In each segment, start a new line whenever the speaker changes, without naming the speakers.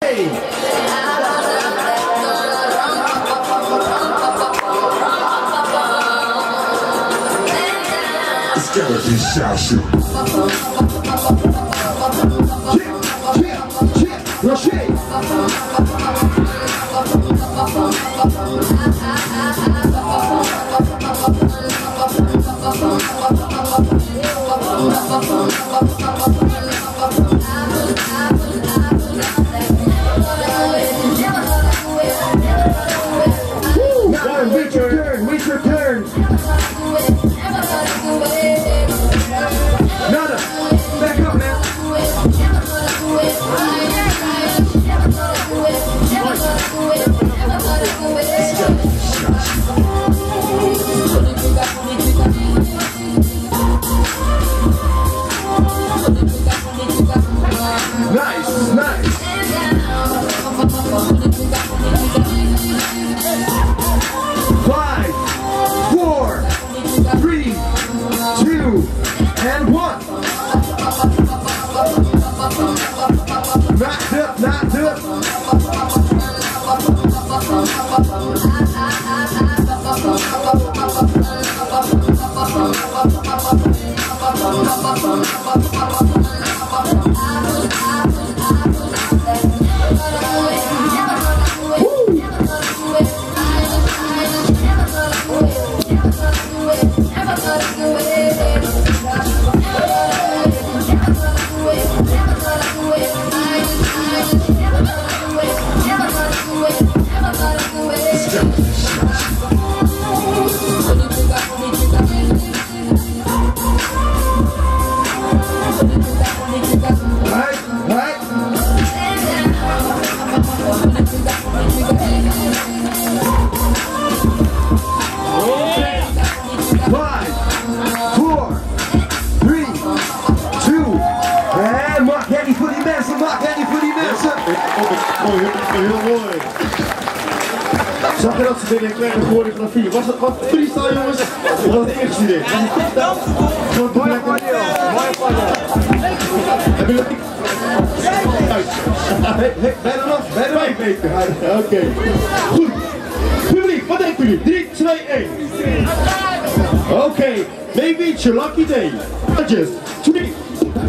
Skeleton Shashu. Roche. Wait your turn. Nader, back up, man. Nice, nice. 5, 4, 3, 2, and 1. Knocked up, knocked up.
Heel mooi. Zag je dat ze binnen een kleine choreografie? Was het wat freestyle, jongens? Of was het ingestudeerd? Was het freestyle? Mooie video. Mooie video. Hebben jullie het? Ben je er nog? Ben je er 5 meter? Oké. Goed. Publiek, wat denken jullie? 3, 2, 1. Oké. Maybe it's your lucky day. Just 3, 1.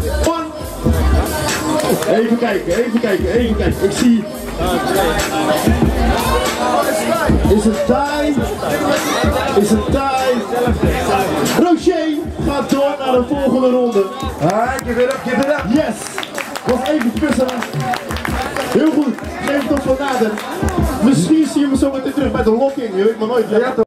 Even kijken, even kijken, even kijken. Ik zie... Is het time? Is het time? Roche gaat door naar de volgende ronde.
Give it up, give it up.
Yes. Was even puzzelen. Heel goed. Geef het op van Nader. Misschien zien we zo meteen terug bij de locking. Je weet maar nooit.